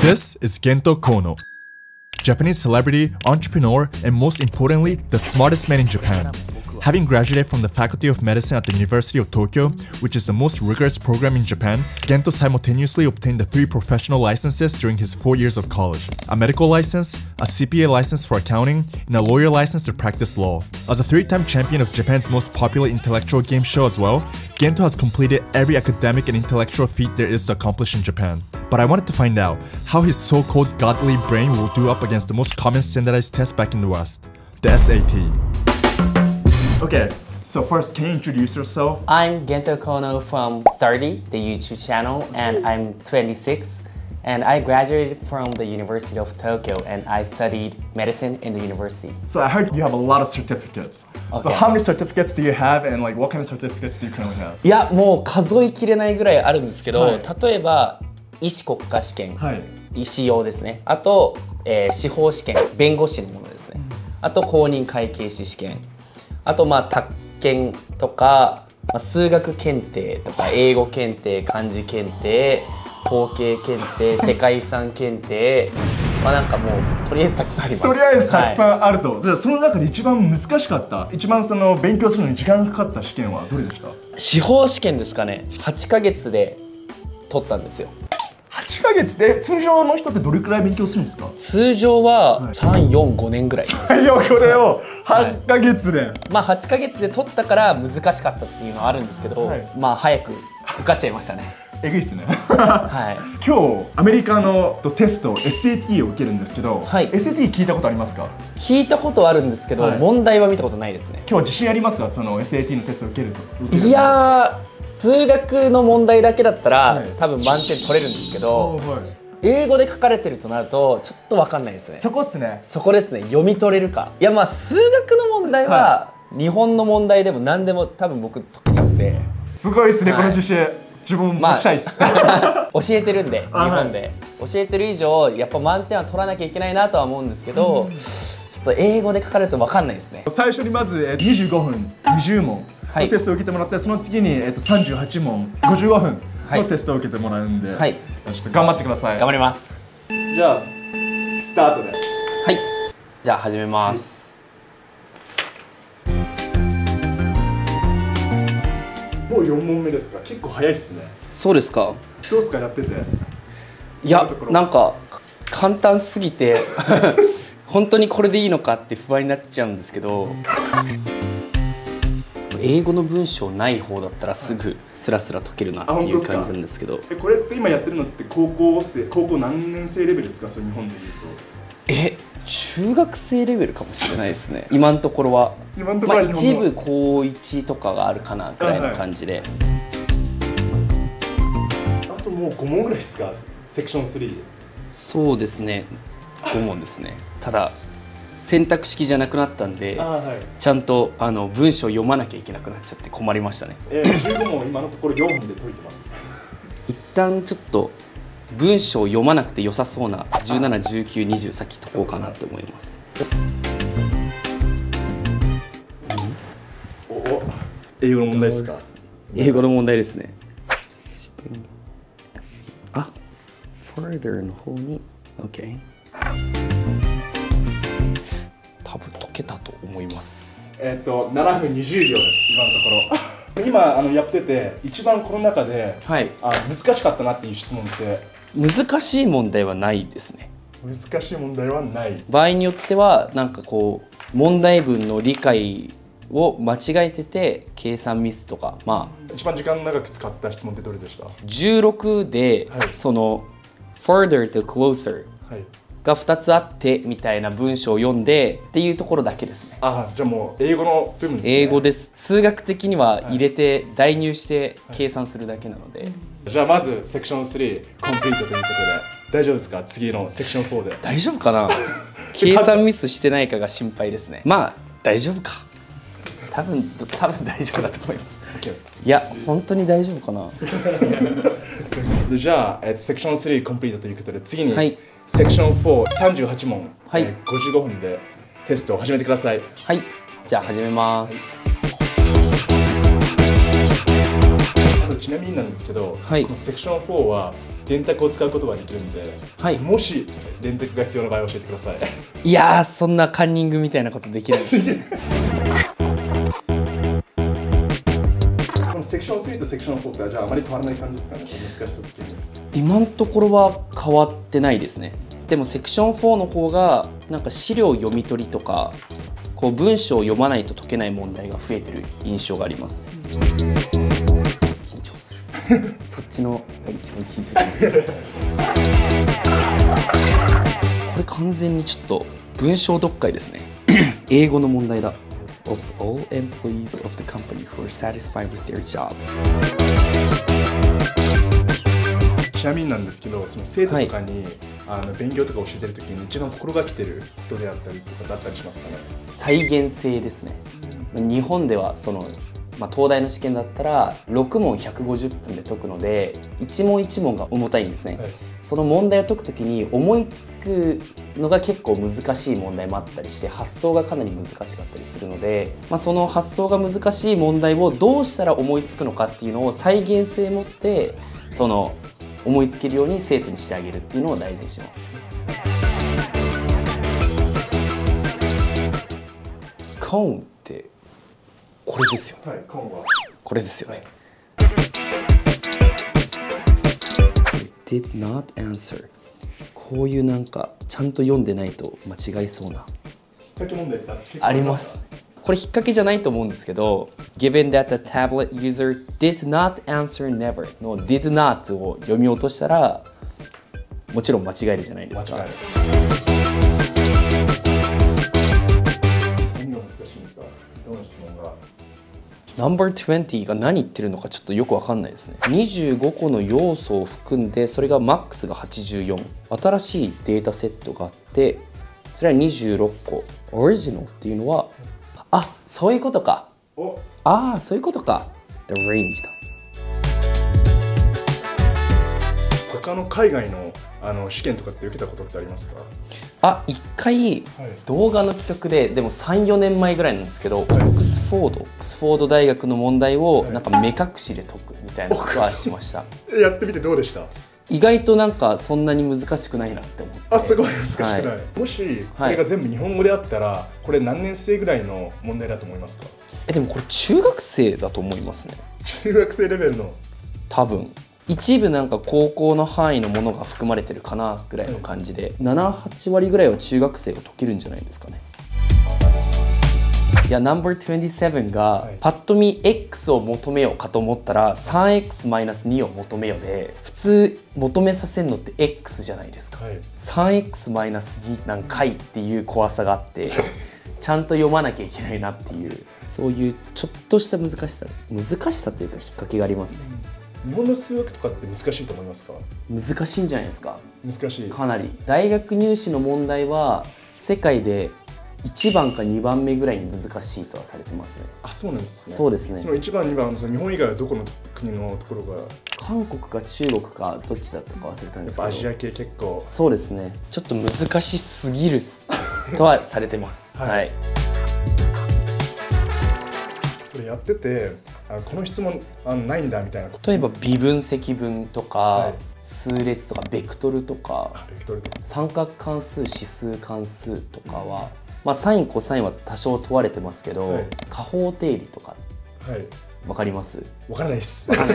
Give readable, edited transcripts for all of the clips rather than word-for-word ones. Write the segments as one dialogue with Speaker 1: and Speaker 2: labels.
Speaker 1: This is Gento Kono, Japanese celebrity, entrepreneur, and most importantly, the smartest man in Japan. Having graduated from the Faculty of Medicine at the University of Tokyo, which is the most rigorous program in Japan, Gento simultaneously obtained the 3 professional licenses during his 4 years of college: a medical license, a CPA license for accounting, and a lawyer license to practice law. As a 3-time champion of Japan's most popular intellectual game show as well, Gento has completed every academic and intellectual feat there is to accomplish in Japan. But I wanted to find out how his so-called godly brain will do up against the most common standardized test back in the West, the SAT. Okay, so first, can you introduce yourself?
Speaker 2: I'm Gento Kono from Stardy, the YouTube channel, and I'm 26. And I graduated from the University of Tokyo, and I studied medicine in the university.
Speaker 1: So I heard you have a lot of certificates.
Speaker 2: Okay.
Speaker 1: So how many certificates do you have, and like what kind of certificates do you currently have?
Speaker 2: いや、もう数えきれないぐらいあるんですけど、
Speaker 1: はい
Speaker 2: 例えば医師国家試験、
Speaker 1: はい。
Speaker 2: 医師用ですね。あと、司法試験、弁護士のものですね。あと公認会計士試験。あと宅建とか、数学検定とか英語検定、漢字検定、統計検定、世界遺産検定、なんかもうとりあえずたくさんあります。
Speaker 1: とりあえずたくさんあると。じゃあその中で一番難しかった、一番その勉強するのに時間がかかった試験はどれでした？
Speaker 2: 司法試験ですかね。8ヶ月で取ったんですよ。
Speaker 1: 8ヶ月で通常の人ってどれくらい勉強するんですか？
Speaker 2: 通常は3、4、5年ぐらいです。
Speaker 1: これを8ヶ月で、
Speaker 2: 8ヶ月で取ったから難しかったっていうのはあるんですけど、早く受かっちゃいましたね。
Speaker 1: えぐいっすね。
Speaker 2: はい。
Speaker 1: 今日アメリカのテスト SAT を受けるんですけど、
Speaker 2: はい、
Speaker 1: SAT 聞いたことありますか？
Speaker 2: 聞いたことはあるんですけど、問題は見たことないですね。
Speaker 1: 今日は自信ありますか？その SAT のテストを受けると。
Speaker 2: いやー、数学の問題だけだったら、多分満点取れるんですけど、英語で書かれてるとなるとちょっと分かんないですね。
Speaker 1: そこっすね。
Speaker 2: そこですね。読み取れるか。いや、数学の問題は、日本の問題でも何でも多分僕解けちゃって。
Speaker 1: すごいですね、この自信。自分も解きたいです。教
Speaker 2: えてるんで、日本で教えてる以上やっぱ満点は取らなきゃいけないなとは思うんですけど、ちょっと英語で書かれると分かんないですね。最
Speaker 1: 初にまず25分20問のテストを受けてもらって、その次に38問55分のテストを受けてもらうんで、頑張ってください。
Speaker 2: 頑張ります。
Speaker 1: じゃあスタートで。はい、
Speaker 2: じゃあ始めます。
Speaker 1: もう4問目ですか？結構早いですね。
Speaker 2: そうですか。
Speaker 1: どうですか、やってて？
Speaker 2: いや、なんか簡単すぎて本当にこれでいいのかって不安になっちゃうんですけど、英語の文章ない方だったらすぐスラスラ解けるなっていう感じなんですけど。
Speaker 1: これって今やってるのって高校何年生レベルですか？そう、日本でいうと。
Speaker 2: 中学生レベルかもしれないですね。今のところは。一部高1とかがあるかなくらいの感じで。
Speaker 1: あともう5問ぐらいですか？セクション3。そう
Speaker 2: ですね、5問ですね。ただ選択式じゃなくなったんで、ちゃんと文章を読まなきゃいけなくなっちゃって困りましたね。
Speaker 1: 15問今のところ4分で解いてます。
Speaker 2: 一旦ちょっと文章を読まなくて良さそうな17、19、20先解こうかなって思います。
Speaker 1: 英語の問題ですか？
Speaker 2: 英語の問題ですね。further の方に OK。多分解けたと思います。
Speaker 1: 7分20秒です、今のところ。今やってて一番この中で、難しかったなっていう質問って？
Speaker 2: 難しい問題はないですね。
Speaker 1: 難しい問題はない。
Speaker 2: 場合によってはなんかこう問題文の理解を間違えてて計算ミスとか、
Speaker 1: 一番時間長く使った質問ってどれでした
Speaker 2: ？16で、その further と closer が2つあってみたいな文章を読んでっていうところだけですね。
Speaker 1: じゃあもう英語の部分ですね。
Speaker 2: 英語です。数学的には入れて代入して計算するだけなので。
Speaker 1: じゃあまずセクション3コンプリートということで大丈夫ですか？次のセクション4で
Speaker 2: 大丈夫かな？計算ミスしてないかが心配ですね。大丈夫か。多分大丈夫だと思います。いや、本当に大丈夫かな。
Speaker 1: じゃあ、セクション3コンプリートということで次に、セクション4、38問、55分でテストを始めてください。
Speaker 2: はい、じゃあ始めます。
Speaker 1: ちなみになんですけど、
Speaker 2: はい、
Speaker 1: このセクション4は電卓を使うことができるんで、はい、もし電卓が必要な場合教えてください。
Speaker 2: いやー、そんなカンニングみたいなことできないです。
Speaker 1: このセクション3とセクション4がじゃああまり変わらない感じですかね、難しさっていうのは。
Speaker 2: 今のところは変わってないですね。でもセクション4の方がなんか資料読み取りとかこう文章を読まないと解けない問題が増えてる印象があります。緊張する。そっちのが一番緊張します。これ完全にちょっと文章読解ですね。英語の問題だ。Of all employees of the company who are satisfied with their job。
Speaker 1: ちなみになんですけど、その生徒とかに、勉強とか教えてるときに一番心がけてる人であったりとかだったりしますかね。
Speaker 2: 再現性ですね。日本ではその、東大の試験だったら6問150分で解くので1問1問が重たいんですね、はい、その問題を解くときに思いつくのが結構難しい問題もあったりして発想がかなり難しかったりするので、その発想が難しい問題をどうしたら思いつくのかっていうのを再現性持ってその思いつけるように生徒にしてあげるっていうのを大事にします。コーンってこれですよね。はい、コーンはこれですよね。Did not answer。こういうなんかちゃんと読んでないと間違いそうな。あります。これ引っ掛けじゃないと思うんですけど Given that the tablet user did not answer never の did not を読み落としたらもちろん間違えるじゃないですか。何が難しいんですか？どの質問がNo.20 が何言ってるのかちょっとよくわかんないですね。25個の要素を含んでそれがマックスが84。新しいデータセットがあってそれは26個。オリジナルっていうのはそういうことか。そういうことか。The range だ。
Speaker 1: 他の海外の試験とかって受けたことってありますか？
Speaker 2: 1回動画の企画でも3、4年前ぐらいなんですけど、オックスフォード大学の問題をなんか目隠しで解くみたいなことはしました。
Speaker 1: やってみてどうでした？
Speaker 2: 意外となんかそんなに難しくないなって思って。
Speaker 1: すごい難しくない。もしこれが全部日本語であったらこれ何年生ぐらいの問題だと思いますか？
Speaker 2: でもこれ中学生だと思いますね。
Speaker 1: 中学生レベルの多
Speaker 2: 分一部なんか高校の範囲のものが含まれてるかなぐらいの感じで、7、8割ぐらいは中学生が解けるんじゃないですかね。いや、No.27 がパッと見 X を求めようかと思ったら 3x-2 を求めようで、普通求めさせるのって X じゃないですか、3x-2 なんかいっていう怖さがあってちゃんと読まなきゃいけないなっていう、そういうちょっとした難しさというか引っ掛けがありますね。
Speaker 1: 日本の数学とかって難しいと思いますか？
Speaker 2: 難しいんじゃないですか。
Speaker 1: 難しい。か
Speaker 2: なり。大学入試の問題は世界で1番か2番目ぐらいに難しいとはされてますね。
Speaker 1: そうなんですね。
Speaker 2: そうですね。
Speaker 1: その1番、2番、その日本以外はどこの国のところが？
Speaker 2: 韓国か中国かどっちだったか忘れたんですけど。
Speaker 1: アジア系結構。
Speaker 2: そうですね。ちょっと難しすぎるとはされてます。はい。
Speaker 1: これやっててこの質問ないんだみたいな。
Speaker 2: 例えば微分積分とか、数列とかベクトルとか三角関数指数関数とかは、サインコサインは多少問われてますけど、加法定理とかわかります？
Speaker 1: わからないです。
Speaker 2: こ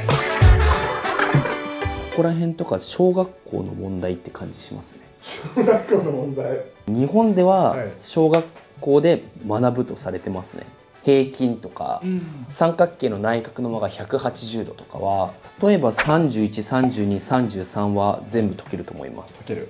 Speaker 2: こら辺とか小学校の問題って感じしますね。
Speaker 1: 小学校の問題。
Speaker 2: 日本では小学校で学ぶとされてますね。平均とか、三角形の内角の間が180度とかは例えば31、32、33は全部解けると思います。
Speaker 1: 解ける。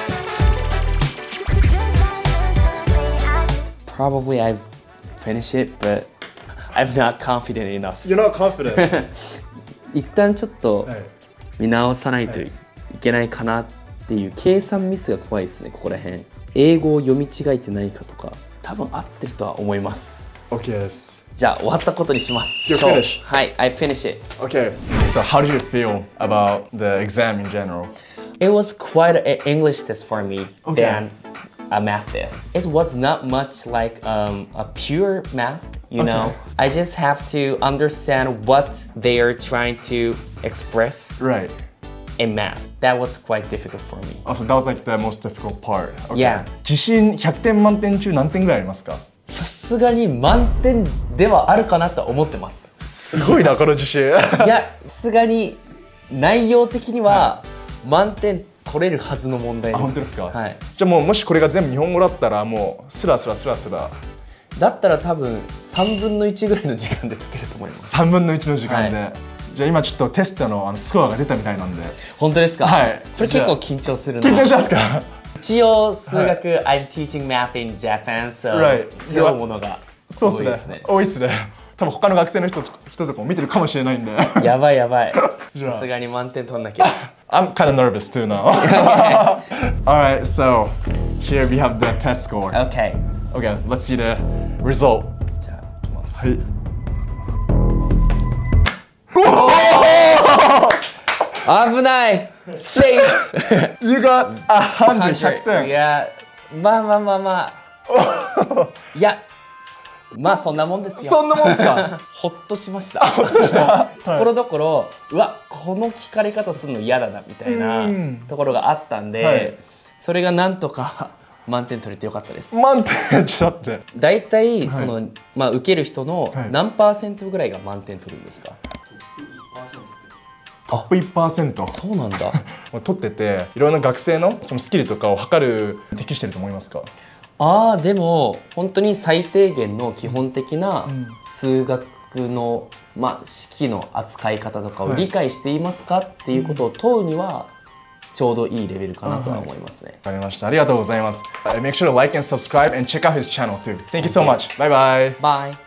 Speaker 2: Probably I've finished it, but I'm not confident enough.
Speaker 1: You're not confident.
Speaker 2: 一旦ちょっと見直さないといけないかなっていう計算ミスが怖いですね。ここら辺英語を読み違えてないかとか多分合ってるとは思います。
Speaker 1: OK です。
Speaker 2: じゃあ終わったことにします。
Speaker 1: You're finished.
Speaker 2: はい、I finished it.
Speaker 1: Okay. So how did you feel about the exam in general?
Speaker 2: It was quite an English test for me.
Speaker 1: Okay.
Speaker 2: And a math test. It was not much like a pure math, you know. I just have to understand what they are trying to express
Speaker 3: Right.
Speaker 2: in math. That was quite difficult for me.
Speaker 3: Oh, so that was like the most difficult part. Okay.
Speaker 2: Yeah.
Speaker 3: 自信100点満点中何点ぐらいありますか？
Speaker 2: さすがに満点ではあるかなと思ってます。
Speaker 3: すごいなこの自信。
Speaker 2: いや、さすがに内容的には満点取れるはずの問題です。
Speaker 3: あ、本当ですか？
Speaker 2: はい。
Speaker 3: じゃあもうもしこれが全部日本語だったらもうスラスラ。
Speaker 2: だったら多分3分の1ぐらいの時間で解けると思います。
Speaker 3: 3分の1の時間で。
Speaker 2: は
Speaker 3: じゃあ今ちょっとテストのスコアが出たみたいなんで。
Speaker 2: 本当ですか？
Speaker 3: はい。
Speaker 2: これ結構緊張するな。
Speaker 3: 緊張しますか？
Speaker 2: 一応数学、I'm teaching math in Japan, so
Speaker 3: Right.
Speaker 2: 背負うものが
Speaker 3: そう
Speaker 2: 多いですね。
Speaker 3: 多いっすね。多分他の学生の人とかも見てるかもしれないんで。
Speaker 2: やばいやばい。
Speaker 3: じゃあ
Speaker 2: さすがに満点取んなきゃ。
Speaker 3: I'm kind of nervous too now. Alright, so here we have the test score.
Speaker 2: Okay.
Speaker 3: Okay, let's see the result.
Speaker 2: じゃあいきます。
Speaker 3: はい。
Speaker 2: 危ない。Safe.
Speaker 3: You got 100点。
Speaker 2: いや、まあ。いや、まあそんなもんですよ。
Speaker 3: そんなもんですか？
Speaker 2: ほっとしました。ところどころ、うわ、この聞かれ方するの嫌だなみたいなところがあったんで、
Speaker 3: はい、
Speaker 2: それがなんとか満点取れてよかったです。
Speaker 3: 満点だって。
Speaker 2: だいたいその、まあ受ける人の何%ぐらいが満点取るんですか？
Speaker 3: トップ 1%。
Speaker 2: そうなんだ。
Speaker 3: 取ってて、いろんな学生のそのスキルとかを測る適してると思いますか？
Speaker 2: でも本当に最低限の基本的な数学の、まあ、式の扱い方とかを理解していますかっていうことを問うにはちょうどいいレベルかなとは思いますね。
Speaker 3: わかりました。ありがとうございます。Make sure to like and subscribe and check out his channel too. Thank you so much. Bye bye.
Speaker 2: Bye.